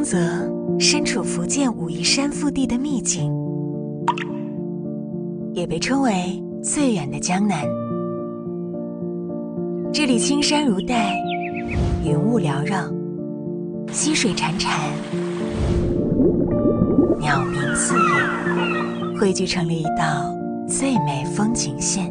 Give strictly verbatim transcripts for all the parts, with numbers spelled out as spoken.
泽身处福建武夷山腹地的秘境，也被称为最远的江南。这里青山如黛，云雾缭绕，溪水潺潺，鸟鸣四野，汇聚成了一道最美风景线。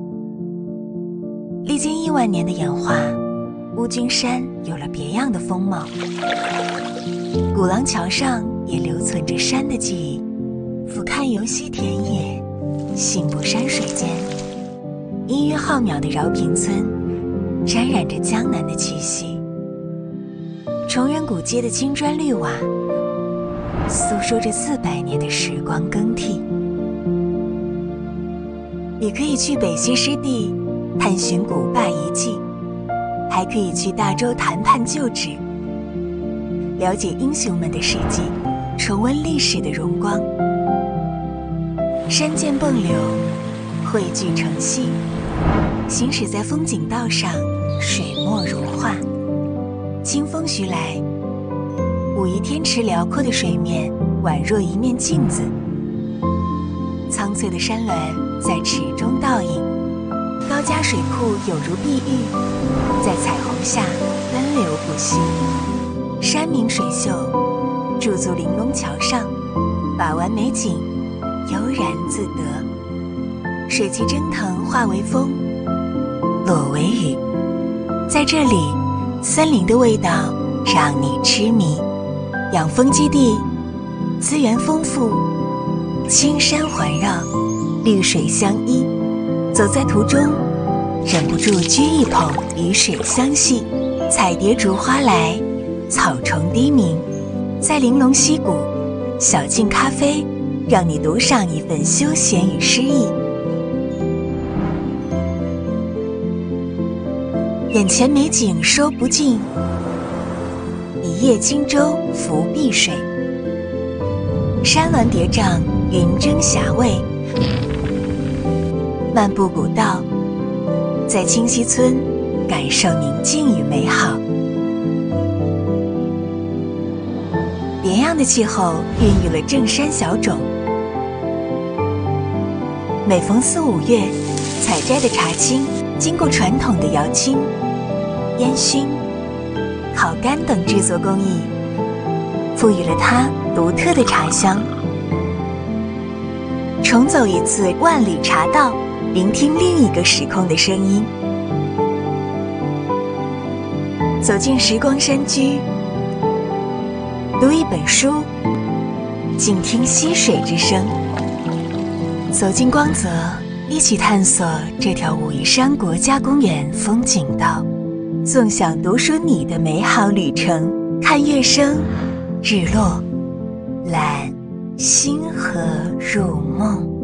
历经亿万年的演化，乌君山有了别样的风貌。古廊桥上也留存着山的记忆，俯瞰游溪田野，信步山水间，音乐浩渺的饶平村沾染着江南的气息。崇仁古街的青砖绿瓦诉说着四百年的时光更替。也可以去北溪湿地探寻古坝遗迹，还可以去大洲谈判旧址，了解英雄们的事迹，重温历史的荣光。山涧迸流，汇聚成溪，行驶在风景道上，水墨如画。清风徐来，武夷天池辽阔的水面宛若一面镜子，苍翠的山峦在池中倒影，高家水库有如碧玉，在彩虹下奔流不息。山明水秀，驻足玲珑桥上，把玩美景，悠然自得。水汽蒸腾化为风，落为雨。在这里，森林的味道让你痴迷。养蜂基地，资源丰富，青山环绕，绿水相依。走在途中，忍不住掬一捧与水相系。彩蝶逐花来，草虫低鸣。在玲珑溪谷，小径咖啡让你独赏一份休闲与诗意。眼前美景说不尽，一叶轻舟浮碧水。山峦叠嶂，云蒸霞蔚。漫步古道，在清溪村感受宁静与美好。别样的气候孕育了正山小种。每逢四五月，采摘的茶青经过传统的窑青、烟熏、烤干等制作工艺，赋予了它独特的茶香。重走一次万里茶道，聆听另一个时空的声音。走进时光山居，读一本书，静听溪水之声。走进光泽，一起探索这条武夷山国家公园风景道，纵享读书你的美好旅程。看月升日落，揽星河入梦。